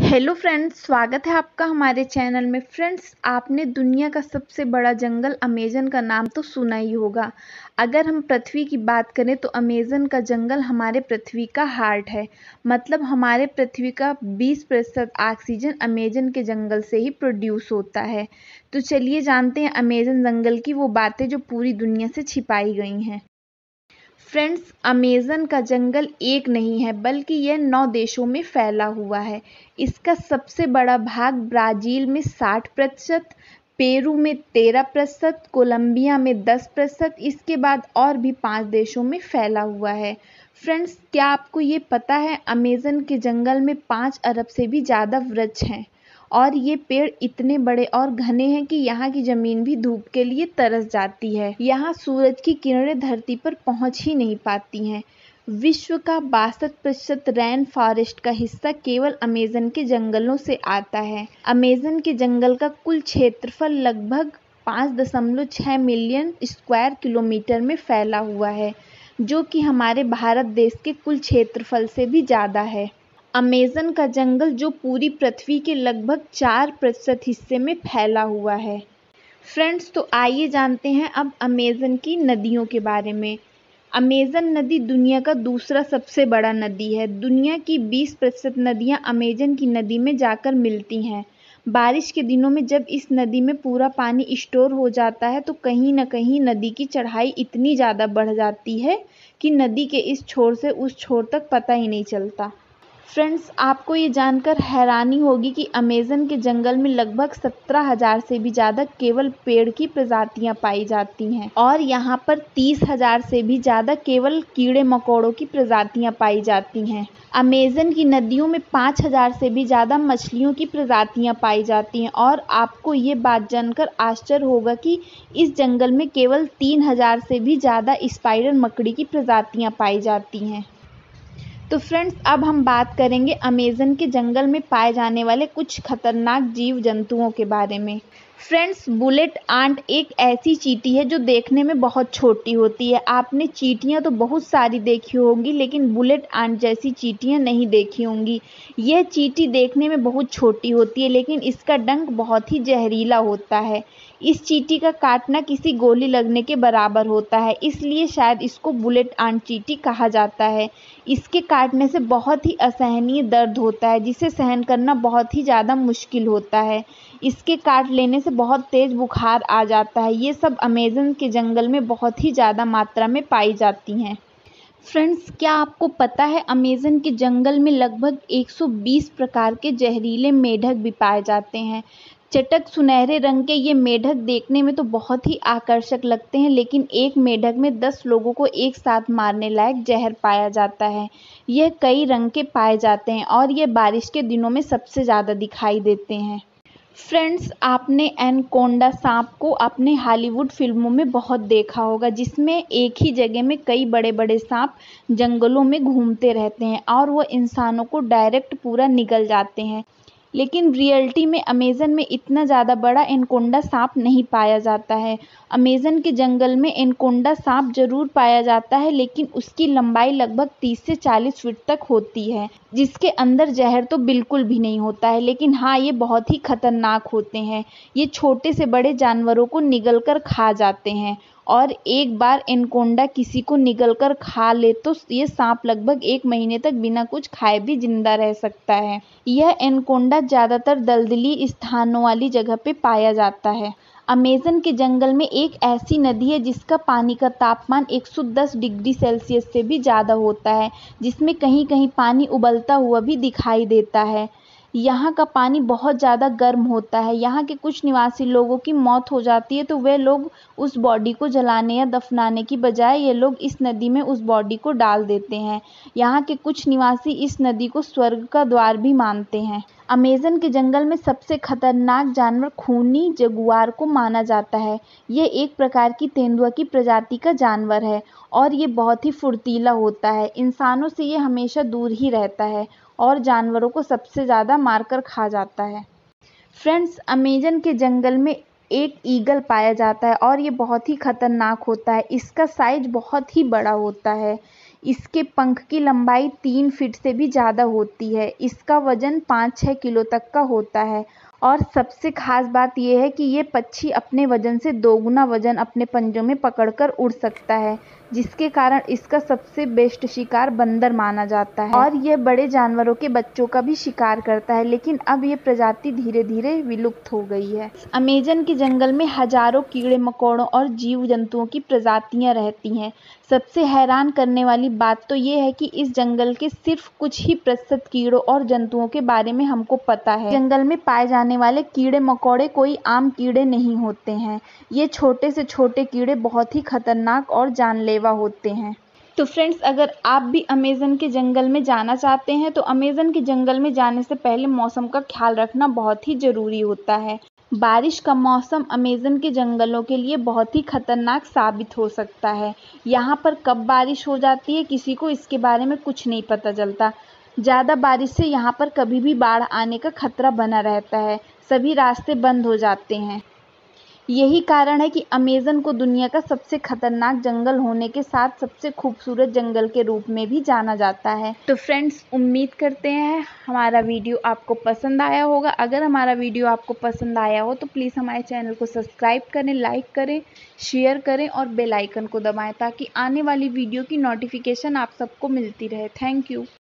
Hello friends, स्वागत है आपका हमारे चैनल में। फ्रेंड्स, आपने दुनिया का सबसे बड़ा जंगल अमेज़न का नाम तो सुना ही होगा। अगर हम पृथ्वी की बात करें तो अमेज़न का जंगल हमारे पृथ्वी का हार्ट है। मतलब हमारे पृथ्वी का 20% ऑक्सीजन अमेज़न के जंगल से ही प्रोड्यूस होता है। तो चलिए जानते हैं अमेज़न जंगल की वो बातें जो पूरी दुनिया से छिपाई गई हैं। फ्रेंड्स, अमेज़न का जंगल एक नहीं है बल्कि यह 9 देशों में फैला हुआ है। इसका सबसे बड़ा भाग ब्राज़ील में 60%, पेरू में 13%, कोलंबिया में 10%, इसके बाद और भी 5 देशों में फैला हुआ है। फ्रेंड्स, क्या आपको ये पता है अमेज़न के जंगल में 5 अरब से भी ज़्यादा वृक्ष हैं और ये पेड़ इतने बड़े और घने हैं कि यहाँ की ज़मीन भी धूप के लिए तरस जाती है। यहाँ सूरज की किरणें धरती पर पहुँच ही नहीं पाती हैं। विश्व का 62% रेन फॉरेस्ट का हिस्सा केवल अमेज़न के जंगलों से आता है। अमेज़न के जंगल का कुल क्षेत्रफल लगभग 5.6 मिलियन स्क्वायर किलोमीटर में फैला हुआ है, जो कि हमारे भारत देश के कुल क्षेत्रफल से भी ज़्यादा है। अमेज़न का जंगल जो पूरी पृथ्वी के लगभग 4% हिस्से में फैला हुआ है। फ्रेंड्स, तो आइए जानते हैं अब अमेज़न की नदियों के बारे में। अमेज़न नदी दुनिया का दूसरा सबसे बड़ा नदी है। दुनिया की 20% नदियाँ अमेज़न की नदी में जाकर मिलती हैं। बारिश के दिनों में जब इस नदी में पूरा पानी स्टोर हो जाता है तो कहीं न कहीं नदी की चढ़ाई इतनी ज़्यादा बढ़ जाती है कि नदी के इस छोर से उस छोर तक पता ही नहीं चलता। फ्रेंड्स, आपको ये जानकर हैरानी होगी कि अमेज़न के जंगल में लगभग 17,000 से भी ज़्यादा केवल पेड़ की प्रजातियां पाई जाती हैं और यहाँ पर 30,000 से भी ज़्यादा केवल कीड़े मकोड़ों की प्रजातियां पाई जाती हैं। अमेज़न की नदियों में 5,000 से भी ज़्यादा मछलियों की प्रजातियां पाई जाती हैं और आपको ये बात जानकर आश्चर्य होगा कि इस जंगल में केवल 3,000 से भी ज़्यादा स्पाइडर मकड़ी की प्रजातियां पाई जाती हैं। तो फ्रेंड्स, अब हम बात करेंगे अमेज़न के जंगल में पाए जाने वाले कुछ खतरनाक जीव जंतुओं के बारे में। फ्रेंड्स, बुलेट आंट एक ऐसी चींटी है जो देखने में बहुत छोटी होती है। आपने चींटियां तो बहुत सारी देखी होंगी लेकिन बुलेट आंट जैसी चींटियां नहीं देखी होंगी। यह चींटी देखने में बहुत छोटी होती है लेकिन इसका डंक बहुत ही जहरीला होता है। इस चींटी का काटना किसी गोली लगने के बराबर होता है, इसलिए शायद इसको बुलेट आंट चींटी कहा जाता है। इसके काटने से बहुत ही असहनीय दर्द होता है जिसे सहन करना बहुत ही ज़्यादा मुश्किल होता है। इसके काट लेने से बहुत तेज़ बुखार आ जाता है। ये सब अमेज़न के जंगल में बहुत ही ज़्यादा मात्रा में पाई जाती हैं। फ्रेंड्स, क्या आपको पता है अमेज़न के जंगल में लगभग 120 प्रकार के जहरीले मेढक भी पाए जाते हैं। चटक सुनहरे रंग के ये मेढक देखने में तो बहुत ही आकर्षक लगते हैं लेकिन एक मेढक में 10 लोगों को एक साथ मारने लायक जहर पाया जाता है। यह कई रंग के पाए जाते हैं और ये बारिश के दिनों में सबसे ज़्यादा दिखाई देते हैं। फ्रेंड्स, आपने एनाकोंडा सांप को अपने हॉलीवुड फिल्मों में बहुत देखा होगा जिसमें एक ही जगह में कई बड़े बड़े सांप जंगलों में घूमते रहते हैं और वो इंसानों को डायरेक्ट पूरा निगल जाते हैं। लेकिन रियलिटी में अमेज़न में इतना ज़्यादा बड़ा एनाकोंडा सांप नहीं पाया जाता है। अमेज़न के जंगल में एनाकोंडा सांप ज़रूर पाया जाता है लेकिन उसकी लंबाई लगभग 30 से 40 फीट तक होती है, जिसके अंदर जहर तो बिल्कुल भी नहीं होता है। लेकिन हाँ, ये बहुत ही खतरनाक होते हैं। ये छोटे से बड़े जानवरों को निगल कर खा जाते हैं और एक बार एनाकोंडा किसी को निगल कर खा ले तो ये सांप लगभग 1 महीने तक बिना कुछ खाए भी जिंदा रह सकता है। यह एनाकोंडा ज़्यादातर दलदली स्थानों वाली जगह पे पाया जाता है। अमेज़न के जंगल में एक ऐसी नदी है जिसका पानी का तापमान 110 डिग्री सेल्सियस से भी ज़्यादा होता है, जिसमें कहीं कहीं पानी उबलता हुआ भी दिखाई देता है। यहाँ का पानी बहुत ज़्यादा गर्म होता है। यहाँ के कुछ निवासी लोगों की मौत हो जाती है तो वे लोग उस बॉडी को जलाने या दफनाने की बजाय ये लोग इस नदी में उस बॉडी को डाल देते हैं। यहाँ के कुछ निवासी इस नदी को स्वर्ग का द्वार भी मानते हैं। अमेज़न के जंगल में सबसे खतरनाक जानवर खूनी जगुआर को माना जाता है। ये एक प्रकार की तेंदुआ की प्रजाति का जानवर है और ये बहुत ही फुर्तीला होता है। इंसानों से ये हमेशा दूर ही रहता है और जानवरों को सबसे ज़्यादा मारकर खा जाता है। फ्रेंड्स, अमेज़न के जंगल में एक ईगल पाया जाता है और ये बहुत ही खतरनाक होता है। इसका साइज बहुत ही बड़ा होता है। इसके पंख की लंबाई 3 फीट से भी ज़्यादा होती है। इसका वजन 5-6 किलो तक का होता है और सबसे खास बात यह है कि ये पक्षी अपने वजन से 2 गुना वजन अपने पंजों में पकड़कर उड़ सकता है, जिसके कारण इसका सबसे बेस्ट शिकार बंदर माना जाता है और यह बड़े जानवरों के बच्चों का भी शिकार करता है, लेकिन अब ये प्रजाति धीरे धीरे विलुप्त हो गई है। अमेज़न के जंगल में हजारों कीड़े मकोड़ों और जीव जंतुओं की प्रजातियां रहती हैं। सबसे हैरान करने वाली बात तो ये है कि इस जंगल के सिर्फ कुछ ही प्रतिशत कीड़ों और जंतुओं के बारे में हमको पता है। जंगल में पाए जाने वाले कीड़े मकोड़े कोई आम कीड़े नहीं होते हैं। ये छोटे से छोटे कीड़े बहुत ही खतरनाक और जानलेवा होते हैं। तो फ्रेंड्स, अगर आप भी अमेज़न के जंगल में जाना चाहते हैं तो अमेज़न के जंगल में जाने से पहले मौसम का ख्याल रखना बहुत ही ज़रूरी होता है। बारिश का मौसम अमेज़न के जंगलों के लिए बहुत ही खतरनाक साबित हो सकता है। यहाँ पर कब बारिश हो जाती है किसी को इसके बारे में कुछ नहीं पता चलता। ज़्यादा बारिश से यहाँ पर कभी भी बाढ़ आने का खतरा बना रहता है। सभी रास्ते बंद हो जाते हैं। यही कारण है कि अमेज़न को दुनिया का सबसे खतरनाक जंगल होने के साथ सबसे खूबसूरत जंगल के रूप में भी जाना जाता है। तो फ्रेंड्स, उम्मीद करते हैं हमारा वीडियो आपको पसंद आया होगा। अगर हमारा वीडियो आपको पसंद आया हो तो प्लीज़ हमारे चैनल को सब्सक्राइब करें, लाइक करें, शेयर करें और बेल आइकन को दबाएं ताकि आने वाली वीडियो की नोटिफिकेशन आप सबको मिलती रहे। Thank you.